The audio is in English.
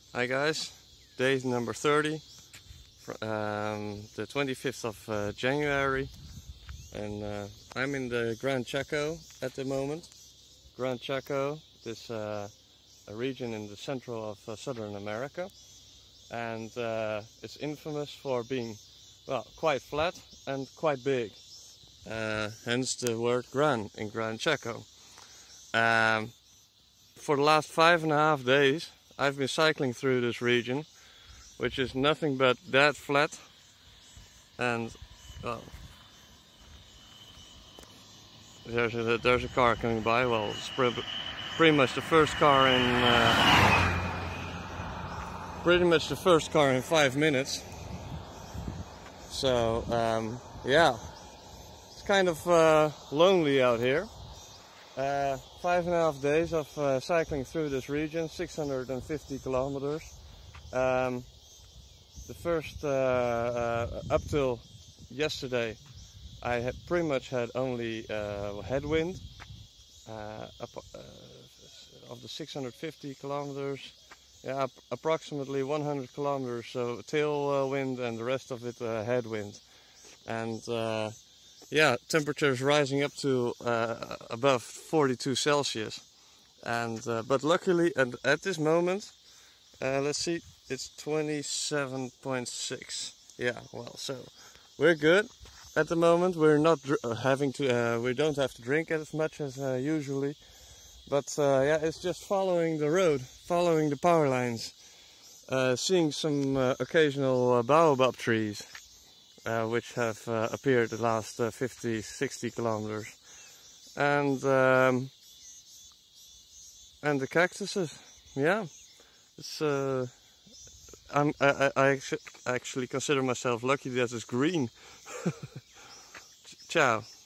Hi guys, day number 30, the 25th of January, and I'm in the Gran Chaco at the moment. Gran Chaco is a region in the central of Southern America, and it's infamous for being, well, quite flat and quite big. Hence the word Gran in Gran Chaco. For the last 5.5 days I've been cycling through this region, which is nothing but that flat, and well, there's a car coming by. Well, it's pretty much the first car in 5 minutes. So yeah, it's kind of lonely out here. 5.5 days of cycling through this region, 650 kilometers. The first, up till yesterday, I had pretty much had only headwind. Of the 650 kilometers, yeah, approximately 100 kilometers so tailwind, and the rest of it headwind. And yeah, temperatures rising up to above 42 Celsius. And but luckily, at this moment, let's see, it's 27.6. Yeah, well, so we're good at the moment. We're not having to, we don't have to drink as much as usually. But yeah, it's just following the road, following the power lines, seeing some occasional baobab trees, which have appeared the last 50-60 kilometers, and the cactuses. Yeah, it's I actually consider myself lucky that it's green. Ciao.